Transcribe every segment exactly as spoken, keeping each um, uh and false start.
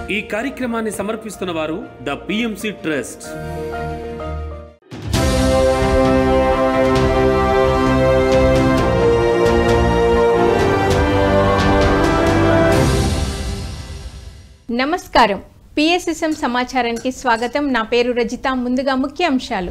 ఈ కార్యక్రమాన్ని సమర్పిస్తున్న వారు ద పిఎంసి ట్రస్ట్. నమస్కారం. పిఎస్ఎస్ఎం సమాచారానికి స్వాగతం. నా పేరు రజిత. ముందుగా ముఖ్య అంశాలు.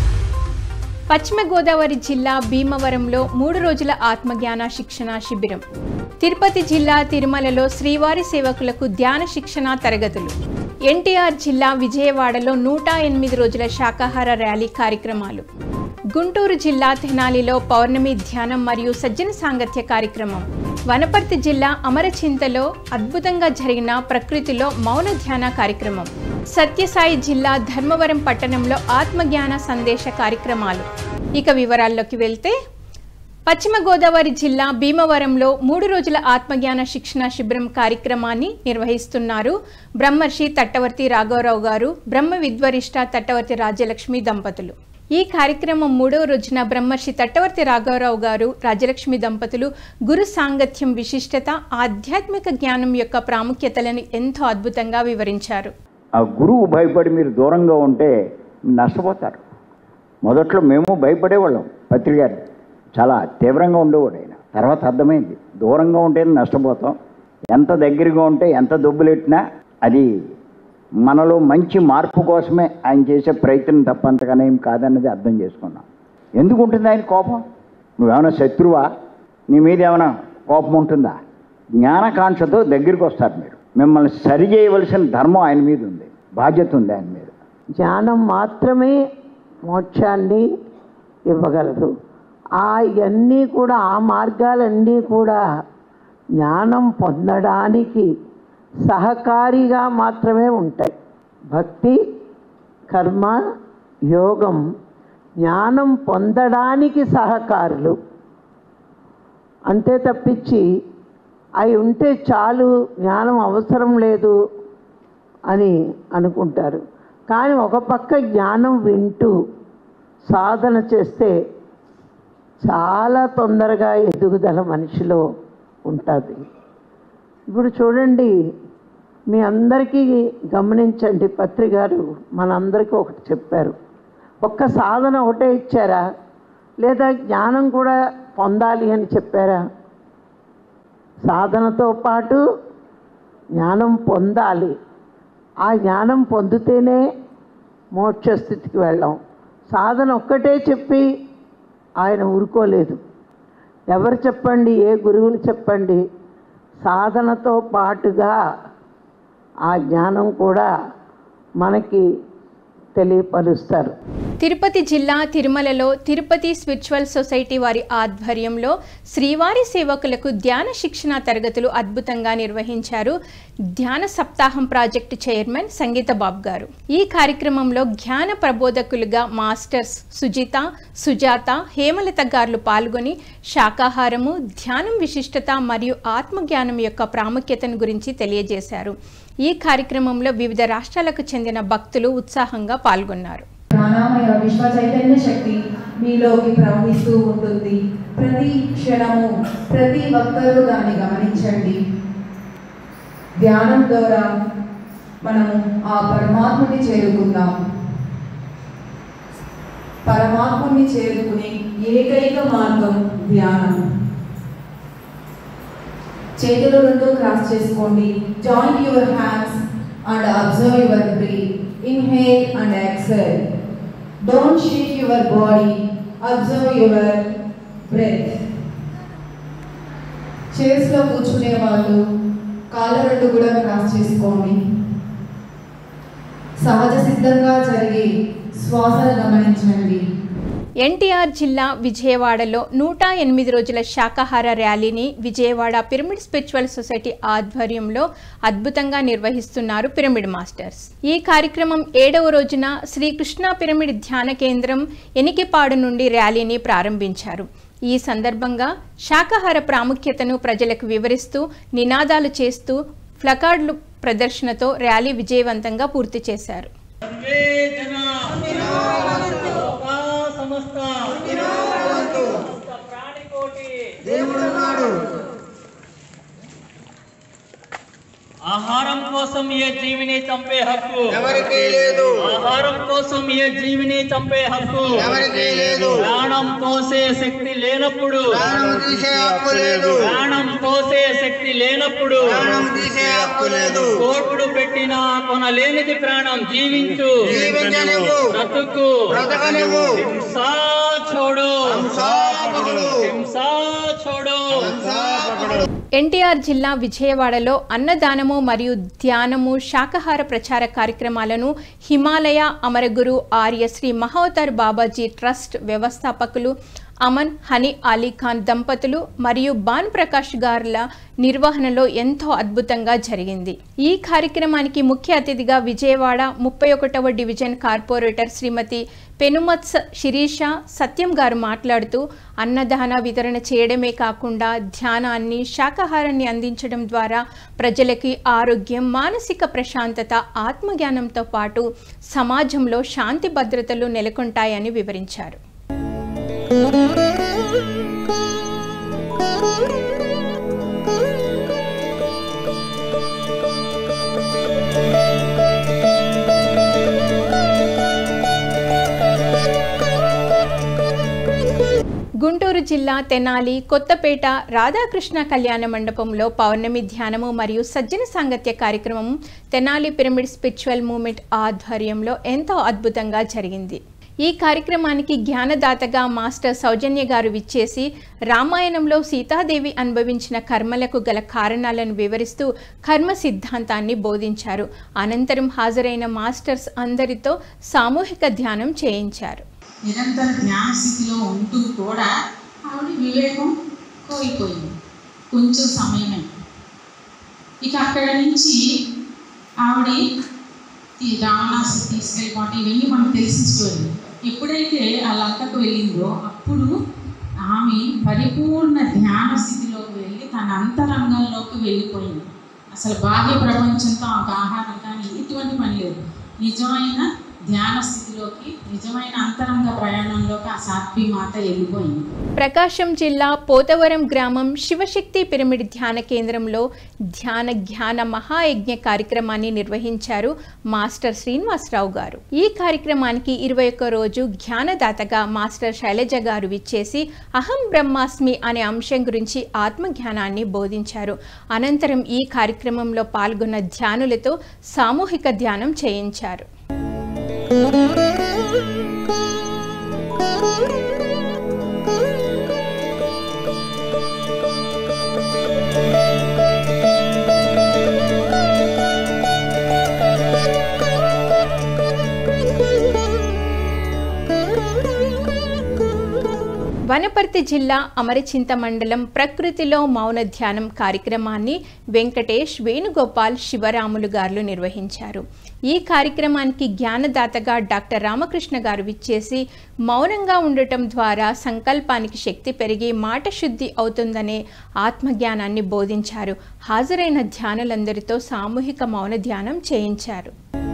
పశ్చిమ గోదావరి జిల్లా భీమవరంలో మూడు రోజుల ఆత్మజ్ఞాన శిక్షణ శిబిరం. తిరుపతి జిల్లా తిరుమలలో శ్రీవారి సేవకులకు ధ్యాన శిక్షణ తరగతులు. ఎన్టీఆర్ జిల్లా విజయవాడలో నూట ఎనిమిది రోజుల శాకాహార ర్యాలీ కార్యక్రమాలు. గుంటూరు జిల్లా తెనాలిలో పౌర్ణమి ధ్యానం మరియు సజ్జన సాంగత్య కార్యక్రమం. వనపర్తి జిల్లా అమరచింతలో అద్భుతంగా జరిగిన ప్రకృతిలో మౌన ధ్యాన కార్యక్రమం. సత్యసాయి జిల్లా ధర్మవరం పట్టణంలో ఆత్మజ్ఞాన సందేశ కార్యక్రమాలు. ఇక వివరాల్లోకి వెళ్తే, పశ్చిమ గోదావరి జిల్లా భీమవరంలో మూడు రోజుల ఆత్మజ్ఞాన శిక్షణ శిబిరం కార్యక్రమాన్ని నిర్వహిస్తున్నారు బ్రహ్మర్షి తట్టవర్తి రాఘవరావు గారు, బ్రహ్మ విద్వరిష్ట తట్టవర్తి రాజ్యలక్ష్మి దంపతులు. ఈ కార్యక్రమం మూడవ రోజున బ్రహ్మర్షి తట్టవర్తి రాఘవరావు గారు, రాజ్యలక్ష్మి దంపతులు గురు సాంగత్యం విశిష్టత, ఆధ్యాత్మిక జ్ఞానం యొక్క ప్రాముఖ్యతలను ఎంతో అద్భుతంగా వివరించారు. ఆ గురువు భయపడి మీరు దూరంగా ఉంటే నష్టపోతారు. మొదట్లో మేము భయపడేవాళ్ళం. పత్రి గారు చాలా తీవ్రంగా ఉండేవాడు ఆయన. తర్వాత అర్థమైంది, దూరంగా ఉంటే నష్టపోతాం, ఎంత దగ్గరగా ఉంటే ఎంత దొబ్బులెట్టినా అది మనలో మంచి మార్పు కోసమే ఆయన చేసే ప్రయత్నం తప్పంతగానే ఏం కాదన్నది అర్థం చేసుకున్నాం. ఎందుకు ఉంటుంది ఆయన కోపం? నువ్వేమైనా శత్రువా? నీ మీద ఏమైనా కోపం ఉంటుందా? జ్ఞానకాంక్షతో దగ్గరికి వస్తారు మీరు. మిమ్మల్ని సరి చేయవలసిన ధర్మం ఆయన మీద ఉంది, బాధ్యత ఉంది ఆయన మీద. జ్ఞానం మాత్రమే మోక్షాన్ని ఇవ్వగలదు. ఆ ఇవన్నీ కూడా, ఆ మార్గాలన్నీ కూడా జ్ఞానం పొందడానికి సహకారిగా మాత్రమే ఉంటాయి. భక్తి, కర్మ, యోగం జ్ఞానం పొందడానికి సహకారులు. అంతే తప్పించి అవి ఉంటే చాలు, జ్ఞానం అవసరం లేదు అని అనుకుంటారు. కానీ ఒక పక్క జ్ఞానం వింటూ సాధన చేస్తే చాలా తొందరగా ఎదుగుదల మనిషిలో ఉంటుంది. ఇప్పుడు చూడండి, మీ అందరికీ గమనించండి, పత్రి గారు మనందరికీ ఒకటి చెప్పారు. ఒక్క సాధన ఒకటే ఇచ్చారా, లేదా జ్ఞానం కూడా పొందాలి అని చెప్పారా? సాధనతో పాటు జ్ఞానం పొందాలి. ఆ జ్ఞానం పొందితేనే మోక్షస్థితికి వెళ్ళాం. సాధన ఒక్కటే చెప్పి ఆయన ఊరుకోలేదు. ఎవరు చెప్పండి, ఏ గురువులు చెప్పండి, సాధనతో పాటుగా ఆ జ్ఞానం కూడా మనకి తెలియపరుస్తారు. తిరుపతి జిల్లా తిరుమలలో తిరుపతి స్పిరిచువల్ సొసైటీ వారి ఆధ్వర్యంలో శ్రీవారి సేవకులకు ధ్యాన శిక్షణ తరగతులు అద్భుతంగా నిర్వహించారు ధ్యాన సప్తాహం ప్రాజెక్టు చైర్మన్ సంగీత బాబు గారు. ఈ కార్యక్రమంలో జ్ఞాన ప్రబోధకులుగా మాస్టర్స్ సుజిత, సుజాత, హేమలత గారులు పాల్గొని శాకాహారము, ధ్యానం విశిష్టత మరియు ఆత్మజ్ఞానం యొక్క ప్రాముఖ్యతను గురించి తెలియజేశారు. ఈ కార్యక్రమంలో వివిధ రాష్ట్రాలకు చెందిన భక్తులు ఉత్సాహంగా పాల్గొన్నారు. ప్రాణామయ విశ్వ చైతన్య శక్తి మీలోకి ప్రవహిస్తూ ఉంటుంది. ప్రతి క్షణము ప్రతి ఒక్కరూ దాన్ని గమనించండి. ధ్యానం ద్వారా మనము ఆ పరమాత్మని చేరుకుందాం. పరమాత్మని చేరుకునే ఏకైక మార్గం ధ్యానం. చేతులు రెండు క్రాస్ చేసుకోండి. Joint your hands and observe your breath. Inhale and exhale. Don't shake your body. Observe your breath. Chairs లో కూర్చునే వాళ్ళు కాళ్ళ రెండు కూడా క్రాస్ చేసుకోండి. సహజ సిద్ధంగా జరిగే శ్వాసను గమనించండి. ఎన్టీఆర్ జిల్లా విజయవాడలో నూట ఎనిమిది రోజుల శాకాహార ర్యాలీని విజయవాడ పిరమిడ్ స్పిరిచువల్ సొసైటీ ఆధ్వర్యంలో అద్భుతంగా నిర్వహిస్తున్నారు పిరమిడ్ మాస్టర్స్. ఈ కార్యక్రమం ఏడవ రోజున శ్రీకృష్ణ పిరమిడ్ ధ్యాన కేంద్రం ఎనికిపాడు నుండి ర్యాలీని ప్రారంభించారు. ఈ సందర్భంగా శాకాహార ప్రాముఖ్యతను ప్రజలకు వివరిస్తూ నినాదాలు చేస్తూ ప్లకార్డులు ప్రదర్శనతో ర్యాలీ విజయవంతంగా పూర్తి చేశారు. ఆహారం కోసం ఏ జీవిని చంపే హక్కు ఎవరికీ లేదు. ఆహారం కోసం ఏ జీవిని చంపే హక్కు ఎవరికీ లేదు. ప్రాణం పోసే శక్తి లేనప్పుడు ప్రాణం తీసే హక్కు లేదు. ప్రాణం పోసే శక్తి లేనప్పుడు ప్రాణం తీసే హక్కు లేదు. కోట్లు పెట్టినా కొనలేనిది ప్రాణం. జీవించు, జీవించనివ్వు, బ్రతుకు, బ్రతకనివ్వు. హింసా छोड़ो, హింసా పకడో, హింసా छोड़ो. హింసా పకడో. ఎన్టీఆర్ జిల్లా విజయవాడలో అన్నదానము మరియు ధ్యానము శాకాహార ప్రచార కార్యక్రమాలను హిమాలయ అమరగురు ఆర్య శ్రీ మహోదర్ బాబాజీ ట్రస్ట్ వ్యవస్థాపకులు అమన్ హనీ అలీ ఖాన్ దంపతులు మరియు బాన్ ప్రకాష్ గారుల నిర్వహణలో ఎంతో అద్భుతంగా జరిగింది. ఈ కార్యక్రమానికి ముఖ్య అతిథిగా విజయవాడ ముప్పై ఒకటవ డివిజన్ కార్పొరేటర్ శ్రీమతి పెనుమత్స శిరీష సత్యం గారు మాట్లాడుతూ అన్నదాన వితరణ చేయడమే కాకుండా ధ్యానాన్ని శాకాహారాన్ని అందించడం ద్వారా ప్రజలకి ఆరోగ్యం, మానసిక ప్రశాంతత, ఆత్మజ్ఞానంతో పాటు సమాజంలో శాంతి భద్రతలు నెలకొంటాయని వివరించారు. గుంటూరు జిల్లా తెనాలి కొత్తపేట రాధాకృష్ణ కళ్యాణ మండపంలో పౌర్ణమి ధ్యానము మరియు సజ్జన సాంగత్య కార్యక్రమం తెనాలి పిరమిడ్ స్పిరిచువల్ మూవ్మెంట్ ఆధ్వర్యంలో ఎంతో అద్భుతంగా జరిగింది. ఈ కార్యక్రమానికి జ్ఞానదాతగా మాస్టర్ సౌజన్య గారు విచ్చేసి రామాయణంలో సీతాదేవి అనుభవించిన కర్మలకు గల కారణాలను వివరిస్తూ కర్మ సిద్ధాంతాన్ని బోధించారు. అనంతరం హాజరైన మాస్టర్స్ అందరితో సామూహిక ధ్యానం చేయించారు. నిరంతర ధ్యాన స్థితిలో ఉంటూ కూడా ఆవిడ వివేకం కోల్పోయింది కొంచెం సమయమే. ఇక అక్కడ నుంచి ఆవిడ రావణాసు తీసుకెళ్ళిపోవటం ఇవన్నీ మనకు తెలిసిన స్టోరీ. ఎప్పుడైతే ఆ లంకకు వెళ్ళిందో అప్పుడు ఆమె పరిపూర్ణ ధ్యాన స్థితిలోకి వెళ్ళి తన అంతరంగంలోకి వెళ్ళిపోయింది. అసలు బాహ్య ప్రపంచంతో ఆమెకు ఆహారం కానీ ఇటువంటి పని లేదు. నిజమైన ధ్యాన స్థితిలోకి, నిజమైన అంతరంగ ప్రయాణంలోకి ఆ సాత్వి మాత వెళ్ళిపోయింది. ప్రకాశం జిల్లా పోతవరం గ్రామం శివశక్తి పిరమిడ్ ధ్యాన కేంద్రంలో ధ్యాన జ్ఞాన మహాయజ్ఞ కార్యక్రమాన్ని నిర్వహించారు మాస్టర్ శ్రీనివాసరావు గారు. ఈ కార్యక్రమానికి ఇరవై ఒక్క రోజు జ్ఞానదాతగా మాస్టర్ శైలజ గారు విచ్చేసి అహం బ్రహ్మాస్మి అనే అంశం గురించి ఆత్మజ్ఞానాన్ని బోధించారు. అనంతరం ఈ కార్యక్రమంలో పాల్గొన్న ధ్యానులతో సామూహిక ధ్యానం చేయించారు. వనపర్తి జిల్లా అమరచింత మండలం ప్రకృతిలో మౌన ధ్యానం కార్యక్రమాన్ని వెంకటేష్, వేణుగోపాల్, శివరాములు గారు నిర్వహించారు. ఈ కార్యక్రమానికి జ్ఞానదాతగా డాక్టర్ రామకృష్ణ గారు విచ్చేసి మౌనంగా ఉండటం ద్వారా సంకల్పానికి శక్తి పెరిగి మాట శుద్ధి అవుతుందనే ఆత్మజ్ఞానాన్ని బోధించారు. హాజరైన ధ్యానులందరితో సామూహిక మౌన ధ్యానం చేయించారు.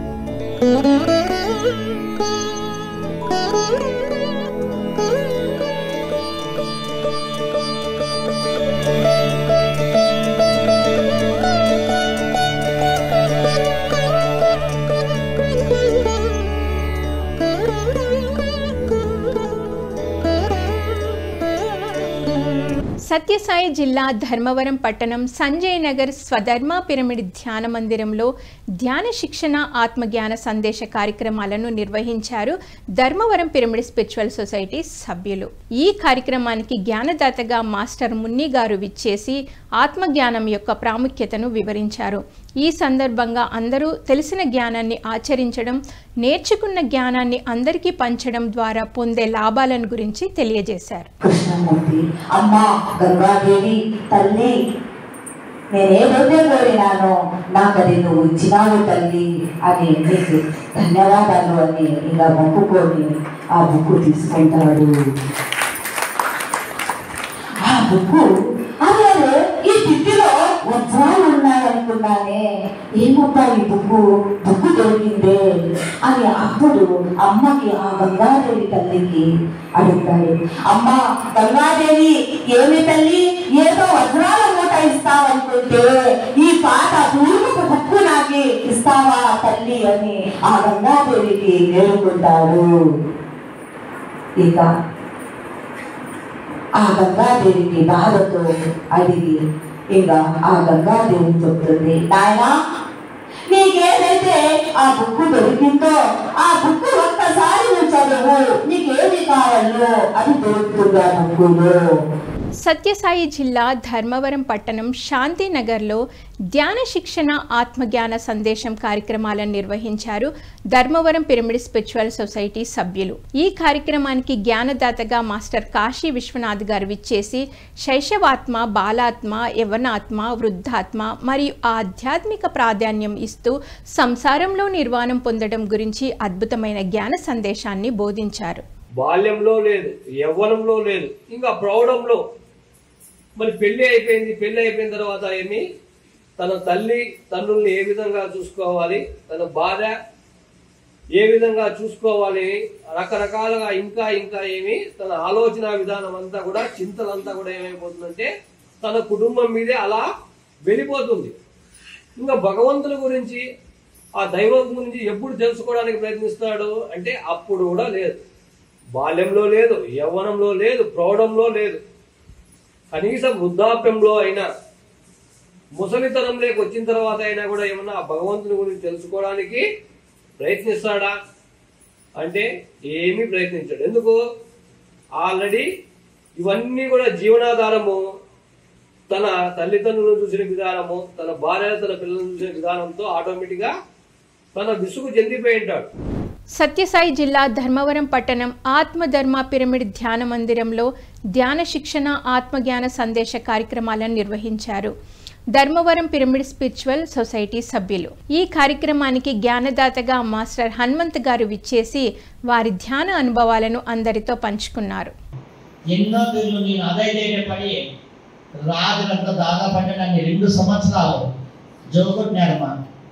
సత్యసాయి జిల్లా ధర్మవరం పట్టణం సంజయ్ నగర్ స్వధర్మ పిరమిడ్ ధ్యాన మందిరంలో ధ్యాన శిక్షణ, ఆత్మజ్ఞాన సందేశ కార్యక్రమాలను నిర్వహించారు ధర్మవరం పిరమిడ్ స్పిరిచువల్ సొసైటీ సభ్యులు. ఈ కార్యక్రమానికి జ్ఞానదాతగా మాస్టర్ మున్ని గారు విచ్చేసి ఆత్మజ్ఞానం యొక్క ప్రాముఖ్యతను వివరించారు. ఈ సందర్భంగా అందరూ తెలిసిన జ్ఞానాన్ని ఆచరించడం, నేర్చుకున్న జ్ఞానాన్ని అందరికీ పంచడం ద్వారా పొందే లాభాలను గురించి తెలియజేశారు. కృష్ణమూర్తి అమ్మా గంగాదేవి తల్లి, నేనేదైతే కోరినానో నాకు అది నువ్వు ఇచ్చినావు తల్లి అని నీకు ధన్యవాదాలు అని ఇలా మొక్కుకొని ఆ బుక్కు తీసుకుంటాడు. ఆ బుక్కు అదే ఈ తిట్టిలో వజ్రాలు ఉన్నాయనుకున్నానే, ఏమబ్బా ఈ బుక్కు బుక్కు దొరికిందే అని అప్పుడు అమ్మకి ఆ గంగాదేవి తల్లికి అడుగుతాడు. అమ్మ గంగాదేవి, ఏమి తల్లి ఏదో వజ్రాల మూట ఇస్తావనుకుంటే ఈ పాట తూర్పు ఆ గంగాదేవికి వేడుకుంటాడు. ఇక ఆ గంగాదేవికి బాధతో అడిగి ఇంకా ఆ గంగాదేవి చెప్తుంది, నాయనా నీకేదైతే ఆ బుక్ దొరికిందో ఆ బుక్ ఒక్కసారి నువ్వు చదువు, నీకేమి కావాలో అది దొరుకుతుంది ఆ బుక్కులో. సత్యసాయి జిల్లా ధర్మవరం పట్టణం శాంతినగర్లో ధ్యాన శిక్షణ ఆత్మజ్ఞాన సందేశం కార్యక్రమాలను నిర్వహించారు ధర్మవరం పిరమిడ్ స్పిరిచువల్ సొసైటీ సభ్యులు. ఈ కార్యక్రమానికి జ్ఞానదాతగా మాస్టర్ కాశీ విశ్వనాథ్ గారు విచ్చేసి శైశవాత్మ, బాలాత్మ, యవనాత్మ, వృద్ధాత్మ మరియు ఆధ్యాత్మిక ప్రాధాన్యం ఇస్తూ సంసారంలో నిర్వాణం పొందడం గురించి అద్భుతమైన జ్ఞాన సందేశాన్ని బోధించారు. బాల్యంలో లేదు, యవ్వనంలో లేదు, ఇంకా ప్రౌఢంలో మరి పెళ్లి అయిపోయింది. పెళ్లి అయిపోయిన తర్వాత ఏమి తన తల్లి తండ్రుల్ని ఏ విధంగా చూసుకోవాలి, తన భార్య ఏ విధంగా చూసుకోవాలి, రకరకాలుగా ఇంకా ఇంకా ఏమి తన ఆలోచన విధానం అంతా కూడా, చింతలంతా కూడా ఏమైపోతుందంటే తన కుటుంబం మీదే అలా వెళ్ళిపోతుంది. ఇంకా భగవంతుని గురించి, ఆ దైవం గురించి ఎప్పుడు తెలుసుకోవడానికి ప్రయత్నిస్తాడు అంటే అప్పుడు కూడా లేదు. బాల్యంలో లేదు, యవ్వనంలో లేదు, ప్రౌఢంలో లేదు, కనీసం వృద్ధాప్యంలో అయినా, ముసలితనంలోకి వచ్చిన తర్వాత అయినా కూడా ఏమన్నా ఆ భగవంతుని గురించి తెలుసుకోవడానికి ప్రయత్నిస్తాడా అంటే ఏమీ ప్రయత్నించాడు. ఎందుకు? ఆల్రెడీ ఇవన్నీ కూడా జీవనాధారము తన తల్లిదండ్రులను చూసిన విధానము, తన భార్య తన పిల్లలను చూసిన విధానంతో ఆటోమేటిక్గా తన విసుగు చెందిపోయి ఉంటాడు. సత్యసాయి జిల్లా ధర్మవరం పట్టణం ఆత్మధర్మ పిరమిడ్ ధ్యాన మందిరంలో ధ్యాన శిక్షణ ఆత్మజ్ఞాన సందేశ కార్యక్రమాలను నిర్వహించారు ధర్మవరం పిరమిడ్ స్పిరిచువల్ సొసైటీ సభ్యులు. ఈ కార్యక్రమానికి జ్ఞానదాతగా మాస్టర్ హనుమంత్ గారు విచ్చేసి వారి ధ్యాన అనుభవాలను అందరితో పంచుకున్నారు. ఎన్నో పేర్లు నేను అదైతే పడి రాజులంతా దాదాపు అంటే నన్ను రెండు సంవత్సరాలు జోగొట్టినాడమ్మా.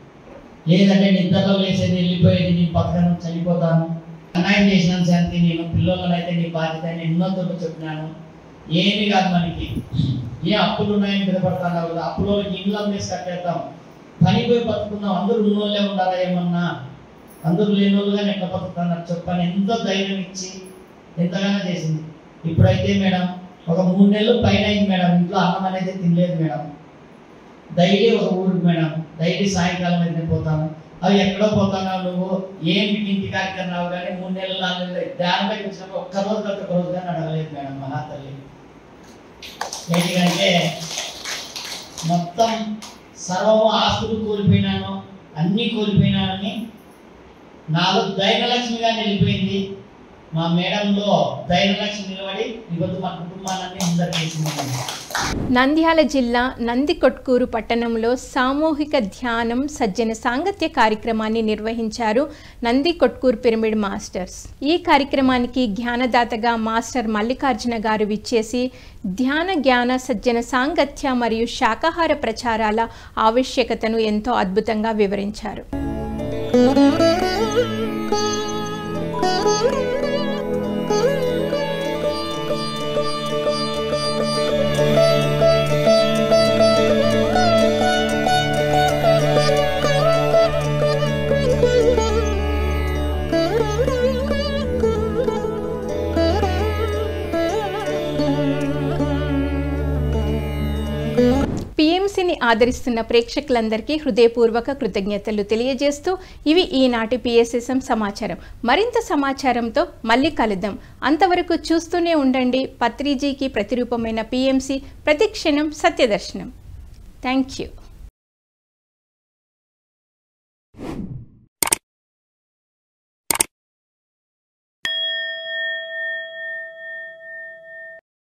లేదంటే నిద్రలో లేసేది, వెళ్ళిపోయేది, నీ పక్కన చనిపోతాను, అన్యాయం చేసినాను శాంతి, నేను పిల్లలను అయితే నీ బాధ్యత అని ఎన్నో తోటి చెప్పినాను. ఏమి కాదు, మనకి ఏ అప్పులు ఉన్నాయని నిలబడతాను కదా, అప్పులో ఇంట్లో వేసి కట్టేద్దాం, పనిపోయి బతుకుందాం, అందరూ ఉన్నోళ్ళే ఉండాలా ఏమన్నా, అందరూ లేని వాళ్ళుగా ఎట్లా బతుకుతున్నారు చెప్పని ఎంతో ధైర్యం ఇచ్చి ఎంతగానో చేసింది. ఇప్పుడైతే మేడం ఒక మూడు నెలలు పైన అయింది మేడం, ఇంట్లో అన్నం అనేది తినలేదు మేడం. డైలీ ఒక ఊరికి మేడం, డైలీ సాయంకాలం అయితే పోతాను. అవి ఎక్కడో పోతాను, నువ్వు ఏం ఇంటి కార్యక్రమాలు కానీ మూడు నెలలు నాలుగు నెలలు ధ్యానంలోకి వచ్చినప్పుడు ఒక్క రోజు కంటే ఒక రోజు కానీ అడగలేదు మేడం మహాతల్లి. ఏంటంటే మొత్తం సర్వము ఆస్తులు కోల్పోయినాను, అన్నీ కోల్పోయినానని నాలో ధైర్యలక్ష్మిగా నిలిపోయింది. మా మేడంలో ధైర్యలక్ష్మి నిలబడి ఇవ్వద్దు మా కుటుంబాలన్నీ అందరికీ. నంద్యాల జిల్లా నందికొట్కూరు పట్టణంలో సామూహిక ధ్యానం సజ్జన సాంగత్య కార్యక్రమాన్ని నిర్వహించారు నందికొట్కూరు పిరమిడ్ మాస్టర్స్. ఈ కార్యక్రమానికి జ్ఞానదాతగా మాస్టర్ మల్లికార్జున గారు విచ్చేసి ధ్యాన జ్ఞాన సజ్జన సాంగత్య మరియు శాకాహార ప్రచారాల ఆవశ్యకతను ఎంతో అద్భుతంగా వివరించారు. పిఎంసిని ఆదరిస్తున్న ప్రేక్షకులందరికీ హృదయపూర్వక కృతజ్ఞతలు తెలియజేస్తూ ఇవి ఈనాటి పిఎస్ఎస్ఎం సమాచారం. మరింత సమాచారంతో మళ్ళీ కలుద్దాం. అంతవరకు చూస్తూనే ఉండండి పత్రిజీకి ప్రతిరూపమైన పిఎంసి, ప్రతిక్షణం సత్యదర్శనం. Thank you.